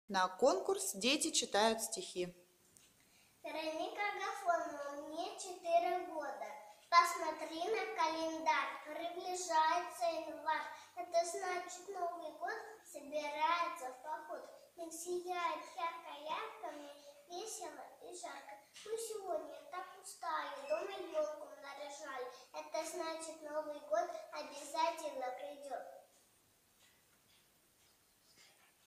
На конкурс дети читают стихи. Вероника Агафонова, мне 4 года. Посмотри на календарь, приближается январь. Это значит, Новый год собирается в поход. Мир сияет ярко-ярко, мне весело и жарко. Мы сегодня так устали, дома елку наряжали. Это значит, Новый год обязательно